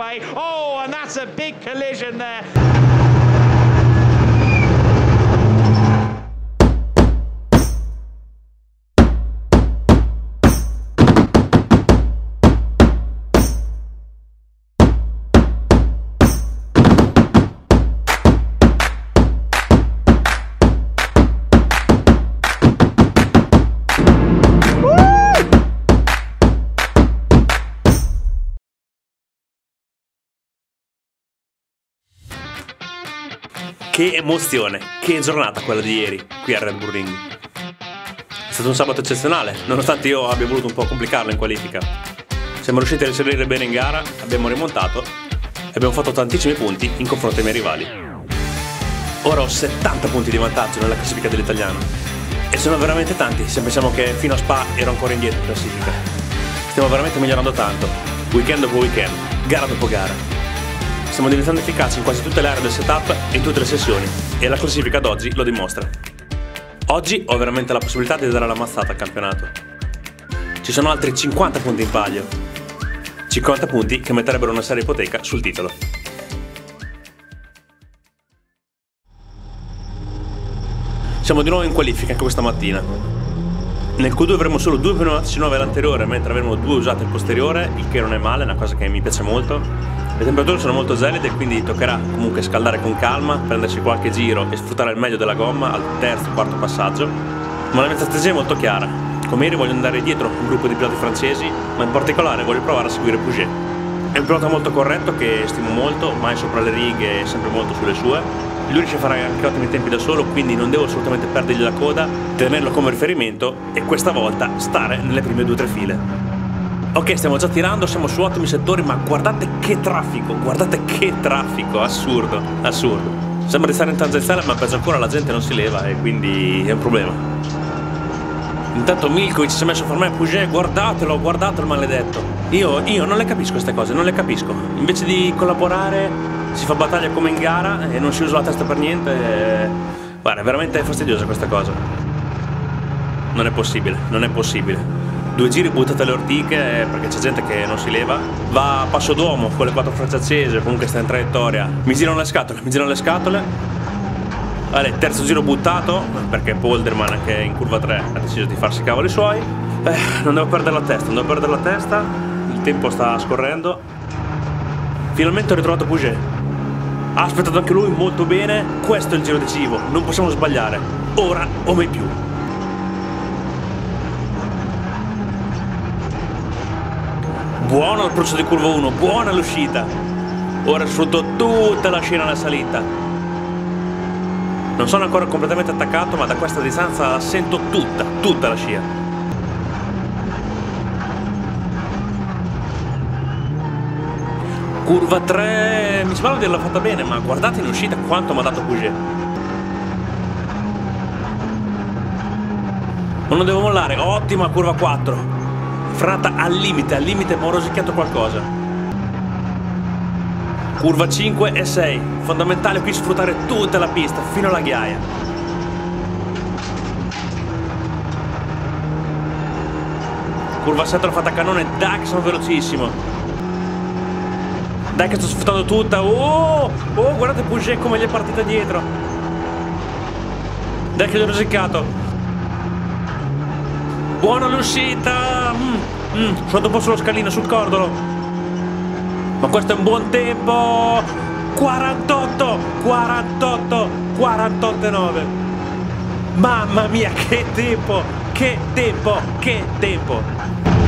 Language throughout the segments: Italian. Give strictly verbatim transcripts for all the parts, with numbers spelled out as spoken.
way. Oh, and that's a big collision there. Che emozione, che giornata quella di ieri qui a Red Bull Ring. È stato un sabato eccezionale, nonostante io abbia voluto un po' complicarlo in qualifica. Siamo riusciti a risalire bene in gara, abbiamo rimontato e abbiamo fatto tantissimi punti in confronto ai miei rivali. Ora ho settanta punti di vantaggio nella classifica dell'italiano e sono veramente tanti se pensiamo che fino a Spa ero ancora indietro in classifica. Stiamo veramente migliorando tanto, weekend dopo weekend, gara dopo gara. Stiamo diventando efficaci in quasi tutte le aree del setup e in tutte le sessioni e la classifica d'oggi lo dimostra. Oggi ho veramente la possibilità di dare la mazzata al campionato. Ci sono altri cinquanta punti in palio. cinquanta punti che metterebbero una seria ipoteca sul titolo. Siamo di nuovo in qualifica anche questa mattina. Nel Q due avremo solo due pneumatici nuovi all'anteriore mentre avremo due usati al posteriore, il che non è male, è una cosa che mi piace molto. Le temperature sono molto gelide, quindi toccherà comunque scaldare con calma, prendersi qualche giro e sfruttare il meglio della gomma al terzo quarto passaggio. Ma la mia strategia è molto chiara. Come ieri voglio andare dietro un gruppo di piloti francesi, ma in particolare voglio provare a seguire Pouget. È un pilota molto corretto che stimo molto, mai sopra le righe e sempre molto sulle sue. Lui riesce a fare anche ottimi tempi da solo, quindi non devo assolutamente perdergli la coda, tenerlo come riferimento e questa volta stare nelle prime due o tre file. Ok, stiamo già tirando, siamo su ottimi settori, ma guardate che traffico, guardate che traffico, assurdo, assurdo. Sembra di stare in tangenziale, ma peggio ancora la gente non si leva e quindi è un problema. Intanto Milkovic si è messo a fermare Pouget, guardatelo, guardatelo maledetto. Io, io non le capisco queste cose, non le capisco. Invece di collaborare si fa battaglia come in gara e non si usa la testa per niente. E... guarda, è veramente fastidiosa questa cosa. Non è possibile, non è possibile. Due giri buttate alle ortiche perché c'è gente che non si leva. Va a passo d'uomo con le quattro frecce accese, comunque sta in traiettoria. Mi girano le scatole, mi girano le scatole. Allora, terzo giro buttato perché Polderman anche in curva tre ha deciso di farsi i cavoli suoi. Eh, non devo perdere la testa, non devo perdere la testa. Il tempo sta scorrendo. Finalmente ho ritrovato Pouget. Ha aspettato anche lui molto bene. Questo è il giro decisivo, non possiamo sbagliare. Ora o mai più. Buono l'approccio di curva uno, buona l'uscita. Ora sfrutto tutta la scena alla salita. Non sono ancora completamente attaccato, ma da questa distanza la sento tutta, tutta la scia. Curva tre, mi sembra di averla fatta bene, ma guardate in uscita quanto mi ha dato Pouget. Non devo mollare, ottima curva quattro. Frenata al limite, al limite mi ho rosicchiato qualcosa. Curva cinque e sei, fondamentale qui sfruttare tutta la pista fino alla ghiaia. Curva sette l'ho fatta a cannone, dai che sono velocissimo. Dai che sto sfruttando tutta. Oh, oh guardate Pouget come gli è partita dietro. Dai che gli ho rosiccato. Buona l'uscita! Mm, mm, sono un po' sullo scalino, sul cordolo. Ma questo è un buon tempo! quarantotto, quarantotto, quarantotto e nove. Mamma mia, che tempo! Che tempo! Che tempo!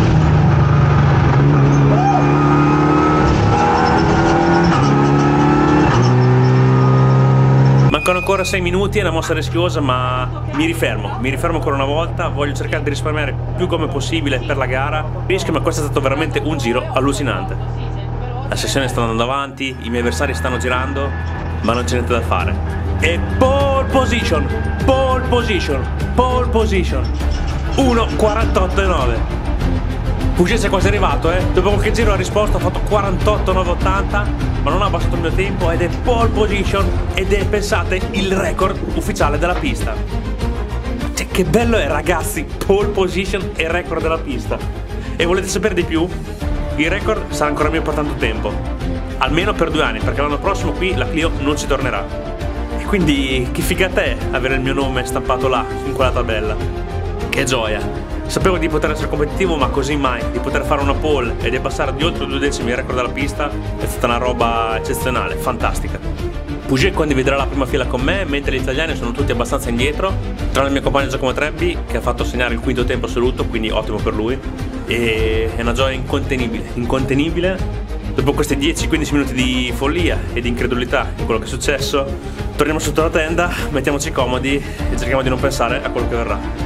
Mancano ancora sei minuti, è una mossa rischiosa, ma mi rifermo, mi rifermo ancora una volta, voglio cercare di risparmiare più come possibile per la gara. Rischio, ma questo è stato veramente un giro allucinante. La sessione sta andando avanti, i miei avversari stanno girando, ma non c'è niente da fare. E pole position, pole position, pole position, uno quarantotto e nove. Pouget c'è quasi arrivato, eh. Dopo qualche giro ha risposto, ha fatto quarantotto nove ottanta, ma non ha abbassato il mio tempo ed è pole position ed è, pensate, il record ufficiale della pista. Cioè, che bello è, ragazzi, pole position e record della pista. E volete sapere di più? Il record sarà ancora mio per tanto tempo. almeno per due anni, perché l'anno prossimo qui la Clio non ci tornerà. E quindi che figata è avere il mio nome stampato là, in quella tabella. Che gioia! Sapevo di poter essere competitivo, ma così mai, di poter fare una pole e di abbassare di oltre due decimi il record della pista è stata una roba eccezionale, fantastica. Puget condividerà la prima fila con me, mentre gli italiani sono tutti abbastanza indietro, tranne il mio compagno Giacomo Trebbi che ha fatto segnare il quinto tempo assoluto, quindi ottimo per lui. E è una gioia incontenibile, incontenibile. Dopo questi dieci quindici minuti di follia e di incredulità in quello che è successo, torniamo sotto la tenda, mettiamoci comodi e cerchiamo di non pensare a quello che verrà.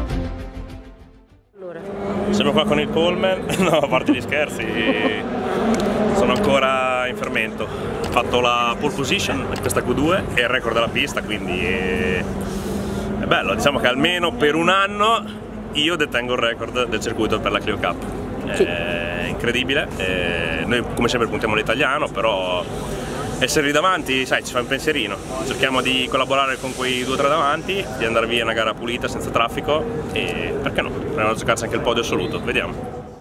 Siamo qua con il Pullman, no, a parte gli scherzi, sono ancora in fermento. Ho fatto la pole position in questa Q due e il record della pista, quindi è, è bello. Diciamo che almeno per un anno io detengo il record del circuito per la Clio Cup. Sì. È incredibile, e noi come sempre puntiamo l'italiano, però essere lì davanti, sai, ci fa un pensierino. Cerchiamo di collaborare con quei due o tre davanti, di andare via una gara pulita, senza traffico, e perché no? Proviamo a giocarsi anche il podio assoluto, vediamo.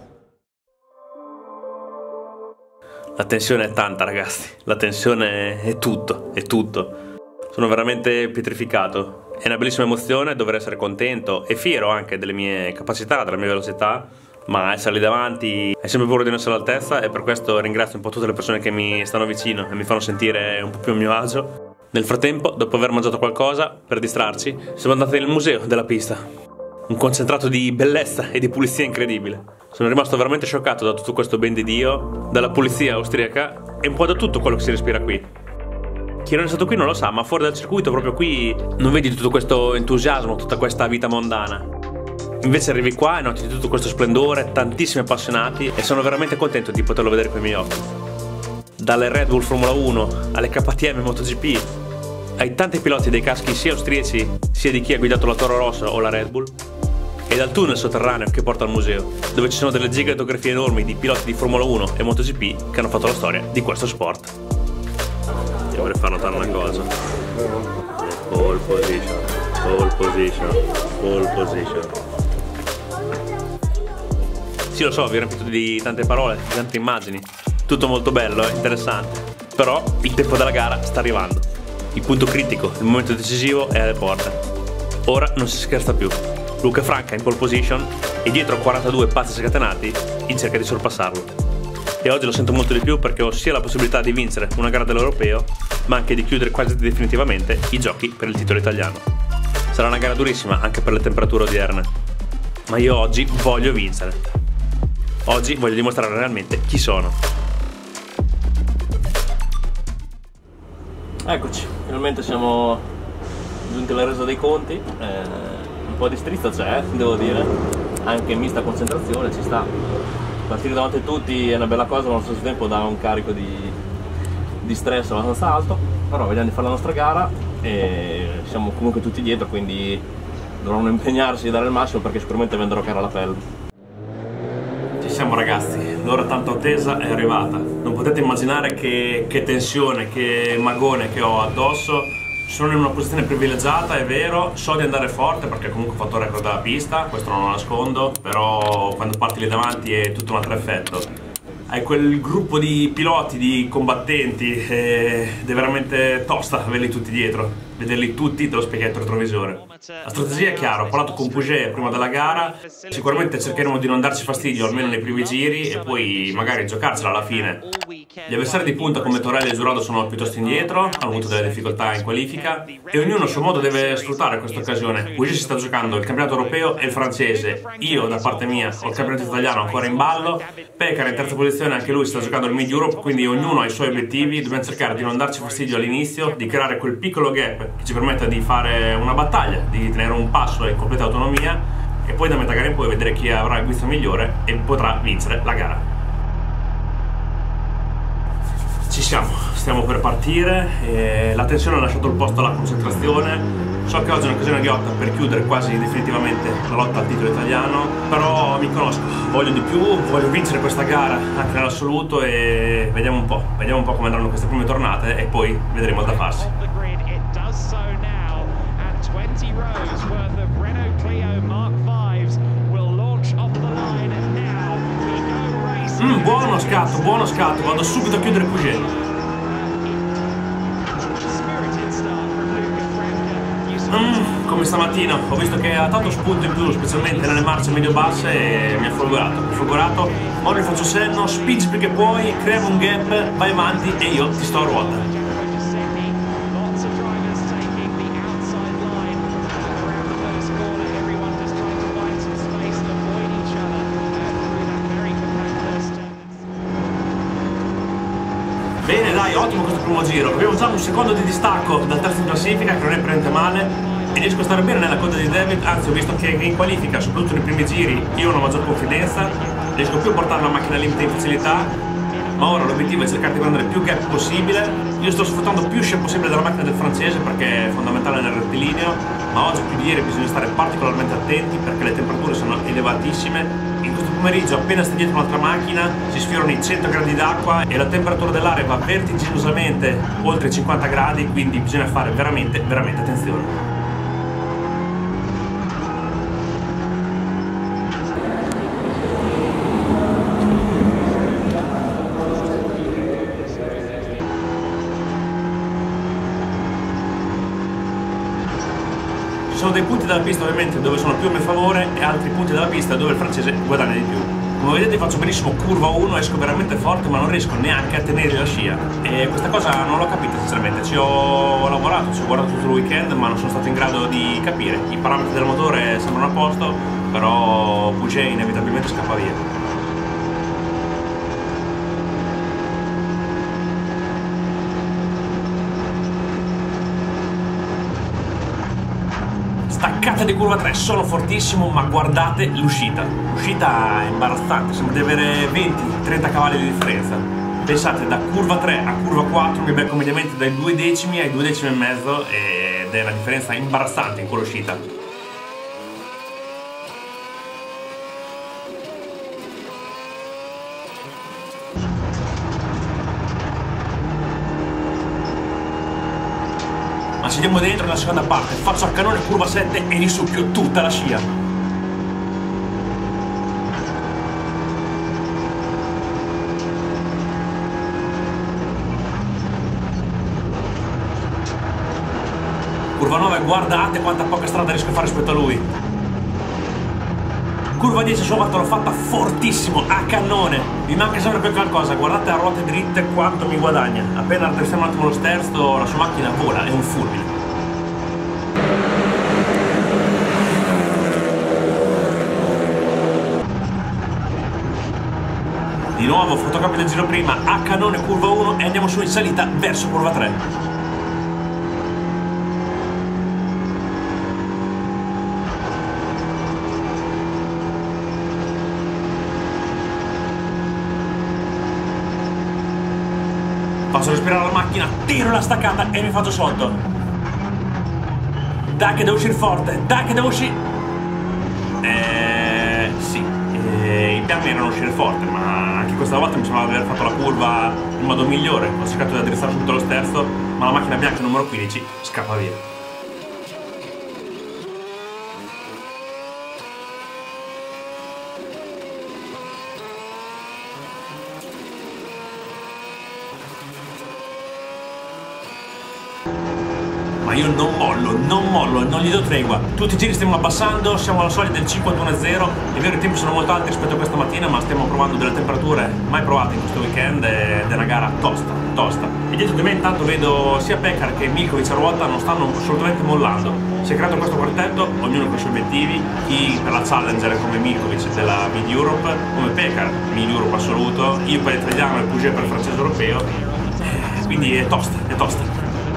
La tensione è tanta, ragazzi, la tensione è tutto, è tutto. Sono veramente pietrificato. È una bellissima emozione dover essere contento e fiero anche delle mie capacità, della mia velocità, ma essere lì davanti è sempre paura di non essere all'altezza, e per questo ringrazio un po' tutte le persone che mi stanno vicino e mi fanno sentire un po' più a mio agio. Nel frattempo, dopo aver mangiato qualcosa, per distrarci, siamo andati nel museo della pista. Un concentrato di bellezza e di pulizia incredibile. Sono rimasto veramente scioccato da tutto questo ben di Dio, dalla pulizia austriaca e un po' da tutto quello che si respira qui. Chi non è stato qui non lo sa, ma fuori dal circuito, proprio qui, non vedi tutto questo entusiasmo, tutta questa vita mondana. Invece arrivi qua e noti tutto questo splendore, tantissimi appassionati, e sono veramente contento di poterlo vedere con i miei occhi. Dalle Red Bull Formula uno alle K T M MotoGP, ai tanti piloti dei caschi sia austriaci sia di chi ha guidato la Toro Rosso o la Red Bull, e dal tunnel sotterraneo che porta al museo, dove ci sono delle gigantografie enormi di piloti di Formula uno e MotoGP che hanno fatto la storia di questo sport. Io vorrei far notare una cosa. Pole position, pole position, pole position. Sì, lo so, vi ho riempito di tante parole, di tante immagini, tutto molto bello e interessante, però il tempo della gara sta arrivando. Il punto critico, il momento decisivo è alle porte. Ora non si scherza più. Luca Franca in pole position e dietro quarantadue pazzi scatenati in cerca di sorpassarlo. E oggi lo sento molto di più perché ho sia la possibilità di vincere una gara dell'Europeo, ma anche di chiudere quasi definitivamente i giochi per il titolo italiano. Sarà una gara durissima anche per le temperature odierne, ma io oggi voglio vincere. Oggi voglio dimostrare realmente chi sono. Eccoci, finalmente siamo giunti alla resa dei conti. Eh, un po' di strizza c'è, devo dire, anche mista concentrazione, ci sta. Partire davanti a tutti è una bella cosa, ma allo stesso tempo dà un carico di, di stress abbastanza alto. Però vediamo di fare la nostra gara e siamo comunque tutti dietro, quindi dovranno impegnarsi e dare il massimo, perché sicuramente venderò cara la pelle. Siamo ragazzi, l'ora tanto attesa è arrivata. Non potete immaginare che, che tensione, che magone che ho addosso. Sono in una posizione privilegiata, è vero, so di andare forte perché comunque ho fatto il record della pista, questo non lo nascondo, però quando parti lì davanti è tutto un altro effetto. Hai quel gruppo di piloti, di combattenti, ed è veramente tosta averli tutti dietro, vederli tutti dallo specchietto retrovisore. La strategia è chiara, ho parlato con Puget prima della gara, sicuramente cercheremo di non darci fastidio almeno nei primi giri e poi magari giocarcela alla fine. Gli avversari di punta come Torelli e Giurado sono piuttosto indietro, hanno avuto delle difficoltà in qualifica e ognuno a suo modo deve sfruttare questa occasione. Puget si sta giocando il campionato europeo e il francese, io da parte mia ho il campionato italiano ancora in ballo, Peccar in terza posizione, anche lui sta giocando il Mid Europe, quindi ognuno ha i suoi obiettivi, dobbiamo cercare di non darci fastidio all'inizio, di creare quel piccolo gap che ci permetta di fare una battaglia, di tenere un passo in completa autonomia e poi da metà gara in poi vedere chi avrà il guizzo migliore e potrà vincere la gara. Ci siamo, stiamo per partire, e la tensione ha lasciato il posto alla concentrazione. So che oggi è un'occasione ghiotta per chiudere quasi definitivamente la lotta al titolo italiano, però mi conosco, voglio di più, voglio vincere questa gara anche nell'assoluto e vediamo un po', vediamo un po' come andranno queste prime tornate e poi vedremo da farsi. twenty rows worth of Renault Clio Mark fives will launch off the line now. We go racing. Mm, buono scatto, buono scatto, vado subito a chiudere Puget. Mm, come stamattina, ho visto che ha tanto spunto in più, specialmente nelle marce medio-basse, e mi ha folgorato, mi ha folgorato. Ora mi faccio senno, spingi più che puoi, crea un gap, vai avanti e io ti sto a ruota. Bene dai, ottimo questo primo giro, abbiamo già un secondo di distacco dal terzo in classifica, che non è praticamente male, e riesco a stare bene nella coda di David, anzi ho visto che in qualifica, soprattutto nei primi giri, io ho una maggior confidenza, riesco più a portare la macchina al limite in facilità, ma ora l'obiettivo è cercare di prendere più gap possibile. Io sto sfruttando più share possibile della macchina del francese perché è fondamentale nel rettilineo, ma oggi più di ieri bisogna stare particolarmente attenti perché le temperature sono elevatissime. In questo pomeriggio, appena sta dietro un'altra macchina, si sfiorano i cento gradi d'acqua e la temperatura dell'aria va vertiginosamente oltre i cinquanta gradi, quindi bisogna fare veramente, veramente attenzione. Ci sono dei punti della pista ovviamente dove sono più a mio favore e altri punti della pista dove il francese guadagna di più. Come vedete faccio benissimo curva uno, esco veramente forte ma non riesco neanche a tenere la scia e questa cosa non l'ho capita sinceramente, ci ho lavorato, ci ho guardato tutto il weekend ma non sono stato in grado di capire. I parametri del motore sembrano a posto, però Puget inevitabilmente scappa via. Staccata di curva tre, sono fortissimo, ma guardate l'uscita. L'uscita è imbarazzante, sembra di avere venti trenta cavalli di differenza. Pensate, da curva tre a curva quattro mi becco mediamente dai due decimi ai due decimi e mezzo ed è una differenza imbarazzante in quell'uscita. Ma ci andiamo dentro nella seconda parte, faccio a cannone curva sette e risucchio tutta la scia. Curva nove, guardate quanta poca strada riesco a fare rispetto a lui. Curva dieci sua volta l'ho fatta fortissimo, a cannone. Mi manca sempre quel qualcosa, guardate a ruote dritte quanto mi guadagna. Appena rattrestiamo un attimo lo sterzo, la sua macchina vola, è un fulmine. Di nuovo, fotocopia del giro prima, a cannone curva uno e andiamo su in salita verso curva tre. Faccio respirare la macchina, tiro la staccata e mi faccio sotto. Dai che devo uscire forte, dai che devo uscire... Eh... sì, eh, i piani erano uscire forte, ma anche questa volta mi sembrava di aver fatto la curva in modo migliore. Ho cercato di addrizzare subito lo sterzo, ma la macchina bianca numero quindici scappa via. Ma io non mollo, non mollo, non gli do tregua. Tutti i giri stiamo abbassando, siamo alla soglia del cinquantuno a zero. È vero, i tempi sono molto alti rispetto a questa mattina, ma stiamo provando delle temperature mai provate in questo weekend ed è una gara tosta, tosta. E dietro di me intanto vedo sia Peccar che Milkovic a ruota non stanno assolutamente mollando. Si è creato questo quartetto, ognuno con i suoi obiettivi, chi per la Challenger come Milkovic della Mid Europe, come Peccar, Mid Europe assoluto, io per l'italiano e Puget per il francese europeo. Eh, quindi è tosta, è tosta.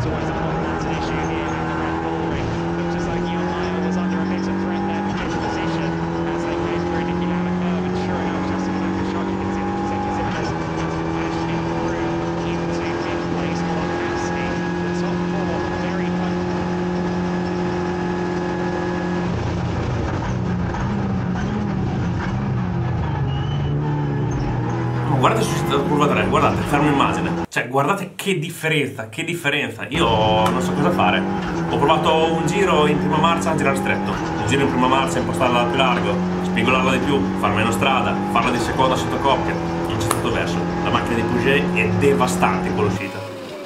Guardate sulla curva tre, guardate, fermo immagine. Cioè, guardate che differenza, che differenza. Io non so cosa fare. Ho provato un giro in prima marcia a girare stretto, un giro in prima marcia a impostarla più largo, spigolarla di più, far meno strada, farla di seconda sotto coppia. non c'è stato verso. La macchina di Pouget è devastante con l'uscita.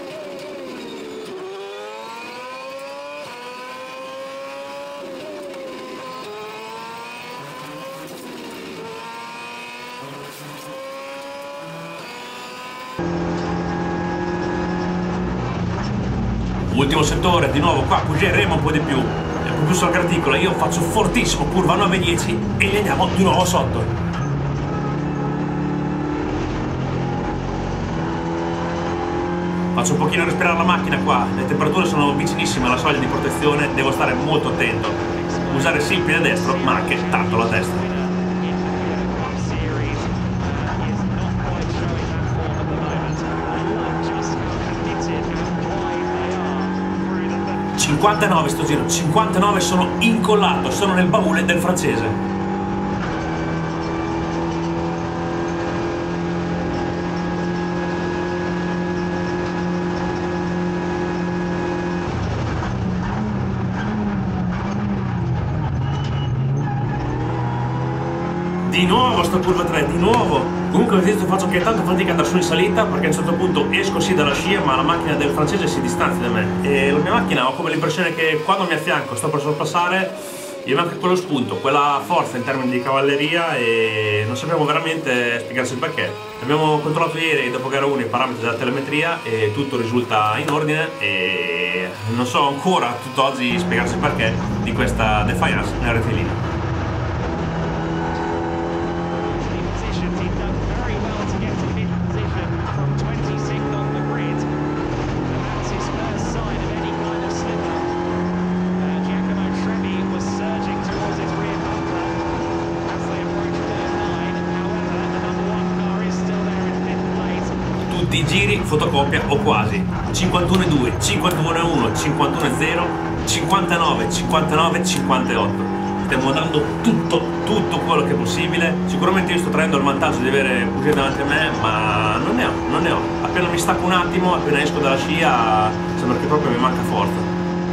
Ultimo settore, di nuovo qua Pouget rema un po' di più, è più sulla graticola, io faccio fortissimo, curva nove dieci e gli andiamo di nuovo sotto. Faccio un pochino respirare la macchina qua, le temperature sono vicinissime alla soglia di protezione, devo stare molto attento, usare sì il piede destro ma anche tanto la testa. cinquantanove sto giro, cinquantanove, sono incollato, sono nel baule del francese. Di nuovo sto curva tre, di nuovo. Comunque vedete, faccio anche tanto fatica ad andare su in salita perché a un certo punto esco sì dalla scia ma la macchina del francese si distanzia da me e la mia macchina ho come l'impressione che quando mi affianco sto per sorpassare gli manca quello spunto, quella forza in termini di cavalleria e non sappiamo veramente spiegarsi il perché. Abbiamo controllato ieri dopo gara uno i parametri della telemetria e tutto risulta in ordine e non so ancora tutt'oggi spiegarsi il perché di questa defiance nel rettilineo. Tutti i giri fotocopia o quasi, cinquantuno e due, cinquantuno e uno, cinquantuno e zero, cinquantanove, cinquantanove, cinquantotto. Stiamo dando tutto, tutto quello che è possibile. Sicuramente io sto traendo il vantaggio di avere Pouget davanti a me, ma non ne ho, non ne ho. Appena mi stacco un attimo, appena esco dalla scia, sembra che proprio mi manca forza.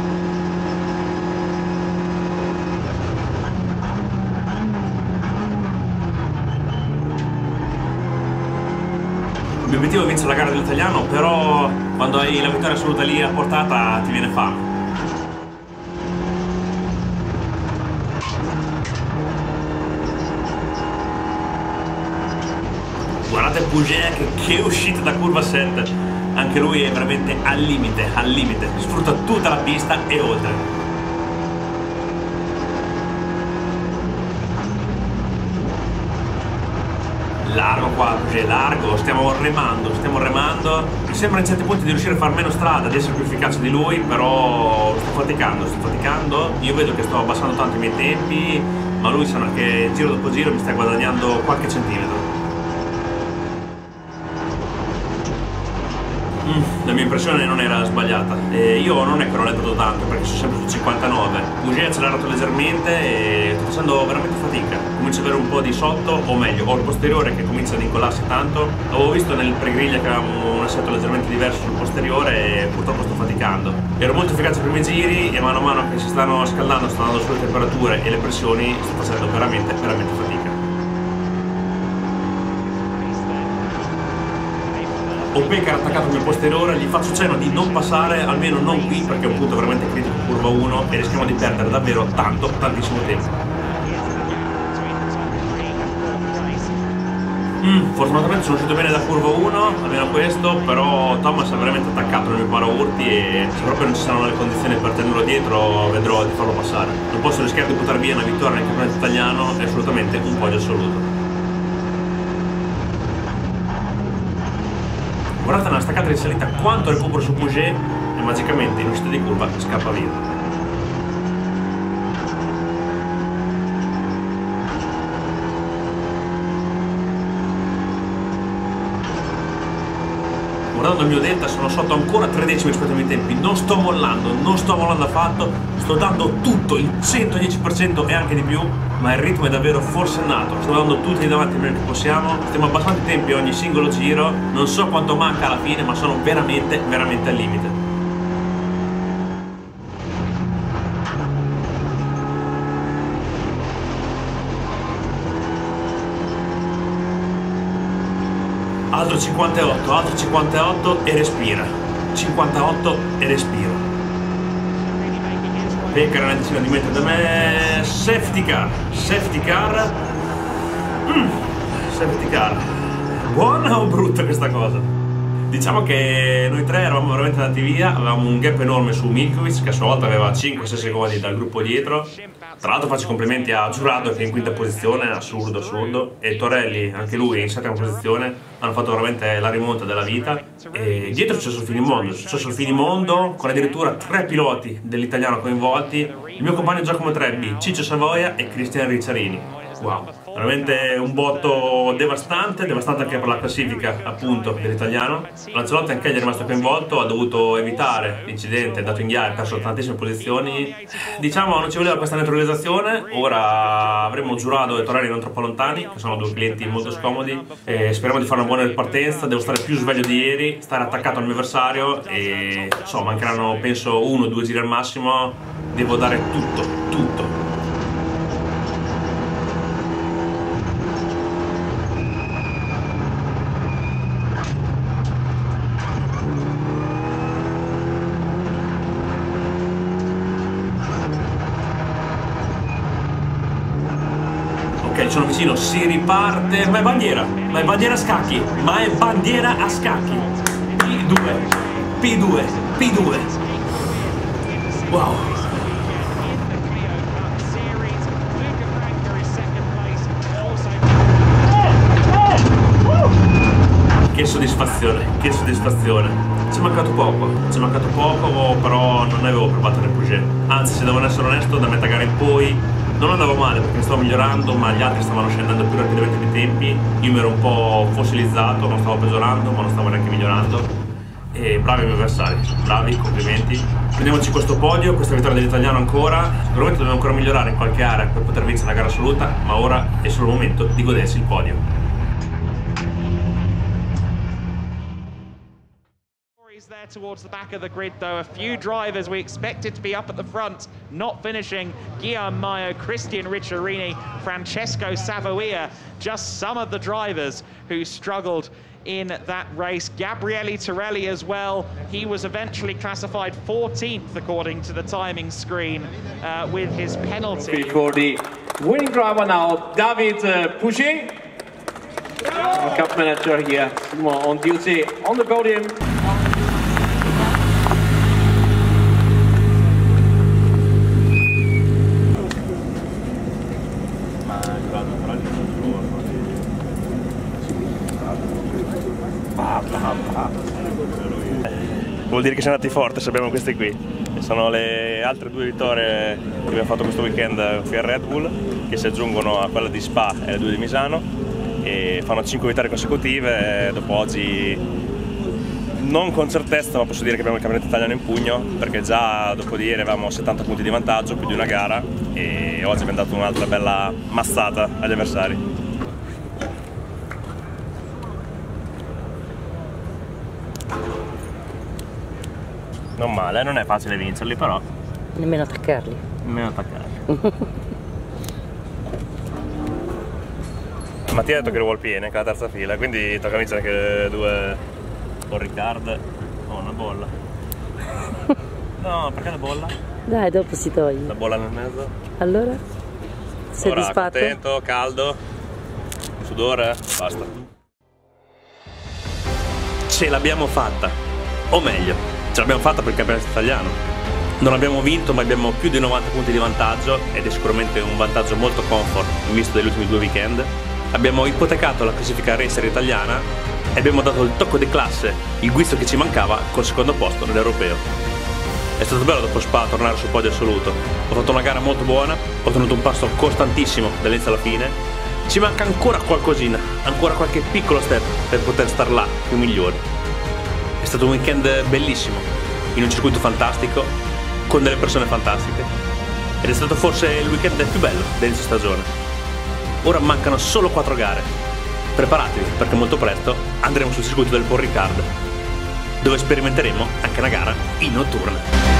Il mio obiettivo è vincere la gara dell'italiano, però quando hai la vittoria assoluta lì a portata ti viene fame. Guardate Pouget che, che uscita da curva sette, anche lui è veramente al limite, al limite, sfrutta tutta la pista e oltre. Largo qua, Pouget, largo, stiamo remando, stiamo remando. Mi sembra in certi punti di riuscire a fare meno strada, di essere più efficace di lui, però sto faticando, sto faticando. Io vedo che sto abbassando tanto i miei tempi, ma lui sembra che giro dopo giro mi sta guadagnando qualche centimetro. Mm, la mia impressione non era sbagliata e io non è che non l'ho dato tanto perché sono sempre su cinquantanove. Pouget ha accelerato leggermente e sto facendo veramente fatica, comincio ad avere un po' di sotto, o meglio ho il posteriore che comincia ad incollarsi tanto. Avevo visto nel pregriglia che avevamo un assetto leggermente diverso sul posteriore e purtroppo sto faticando. Ero molto efficace ai primi giri e mano a mano che si stanno scaldando, stanno andando sulle temperature e le pressioni, sto facendo veramente veramente fatica. Ho Peccar attaccato il mio posteriore, gli faccio cenno di non passare, almeno non qui perché è un punto veramente critico, curva uno, e rischiamo di perdere davvero tanto, tantissimo tempo. Mm, fortunatamente sono uscito bene da curva uno, almeno questo, però Thomas ha veramente attaccato nel mio paraurti e se proprio non ci saranno le condizioni per tenerlo dietro vedrò di farlo passare. Non posso rischiare di buttare via una vittoria nel campionato italiano, è assolutamente un podio assoluto. Guardate nella staccata di salita quanto recupero su Pouget e magicamente in uscita di curva scappa via. Guardando il mio delta sono sotto ancora tre decimi rispetto ai miei tempi, non sto mollando, non sto mollando affatto, sto dando tutto, il centodieci per cento e anche di più, ma il ritmo è davvero forsennato, sto dando tutti davanti meglio che possiamo, stiamo abbassando i tempi ogni singolo giro, non so quanto manca alla fine, ma sono veramente, veramente al limite. Altro cinquantotto, altro cinquantotto e respira. cinquantotto e respiro. Pecca una decina di metri da me. Safety car, safety car. Mm, safety car. Buona o brutta questa cosa? Diciamo che noi tre eravamo veramente andati via, avevamo un gap enorme su Milkovic che a sua volta aveva cinque sei secondi dal gruppo dietro. Tra l'altro faccio complimenti a Giurado che è in quinta posizione, assurdo, assurdo, e Torelli, anche lui in settima posizione, hanno fatto veramente la rimonta della vita. E dietro c'è sul finimondo, c'è sul finimondo con addirittura tre piloti dell'italiano coinvolti, il mio compagno Giacomo Trebbi, Ciccio Savoia e Cristian Ricciarini. Wow, veramente un botto devastante, devastante anche per la classifica appunto dell'italiano. Lancelotti anche egli è rimasto coinvolto, ha dovuto evitare l'incidente, è andato in ghiaia, ha perso tantissime posizioni. Diciamo non ci voleva questa neutralizzazione, ora avremo Giurado e Torelli non troppo lontani, che sono due clienti molto scomodi, e speriamo di fare una buona ripartenza. Devo stare più sveglio di ieri, stare attaccato al mio avversario e insomma mancheranno penso uno o due giri al massimo, devo dare tutto, tutto. Ok, sono vicino, si riparte, ma è bandiera, ma è bandiera a scacchi, ma è bandiera a scacchi. P due, P due, P due. Wow. Che soddisfazione, che soddisfazione. Ci è mancato poco, ci è mancato poco, però non avevo provato nel progetto. Anzi, se devo essere onesto, da metà gara in poi non andavo male perché stavo migliorando, ma gli altri stavano scendendo più rapidamente dei tempi. Io mi ero un po' fossilizzato, non stavo peggiorando, ma non stavo neanche migliorando. E bravi i miei avversari, bravi, complimenti. Prendiamoci questo podio, questa vittoria dell'italiano ancora. Sicuramente dobbiamo ancora migliorare in qualche area per poter vincere la gara assoluta, ma ora è solo il momento di godersi il podio. There towards the back of the grid though, a few drivers we expected to be up at the front not finishing. Guillaume Mayo, Cristian Ricciarini, Francesco Savoia, just some of the drivers who struggled in that race. Gabriele Torelli as well, he was eventually classified fourteenth according to the timing screen uh, with his penalty. For the winning driver now, David uh, Pouget, Cup manager here on duty on the podium. Vuol dire che siamo andati forte se abbiamo questi qui. Sono le altre due vittorie che abbiamo fatto questo weekend qui a Red Bull, che si aggiungono a quella di Spa e le due di Misano, e fanno cinque vittorie consecutive. Dopo oggi non con certezza, ma posso dire che abbiamo il campionato italiano in pugno, perché già dopo di ieri avevamo settanta punti di vantaggio, più di una gara, e oggi abbiamo dato un'altra bella mazzata agli avversari. Non male, non è facile vincerli però. Nemmeno attaccarli. Nemmeno attaccarli. Mattia ha detto che lo vuol pieno, anche la terza fila, quindi tocca vincere anche due con Riccardo. Oh, una bolla. No, perché la bolla? Dai, dopo si toglie. La bolla nel mezzo. Allora? Sei Ora, disfatto? contento, caldo, sudore, basta. Ce l'abbiamo fatta, o meglio, ce l'abbiamo fatta per il campionato italiano. Non abbiamo vinto, ma abbiamo più di novanta punti di vantaggio, ed è sicuramente un vantaggio molto comfort in vista degli ultimi due weekend. Abbiamo ipotecato la classifica racer italiana e abbiamo dato il tocco di classe, il guizzo che ci mancava col secondo posto nell'europeo. È stato bello dopo Spa tornare sul podio assoluto. Ho fatto una gara molto buona, ho tenuto un passo costantissimo dall'inizio alla fine. Ci manca ancora qualcosina, ancora qualche piccolo step per poter star là più migliori. È stato un weekend bellissimo, in un circuito fantastico, con delle persone fantastiche, ed è stato forse il weekend più bello dell'inizio stagione. Ora mancano solo quattro gare. Preparatevi, perché molto presto andremo sul circuito del Paul Ricard, dove sperimenteremo anche una gara in notturna.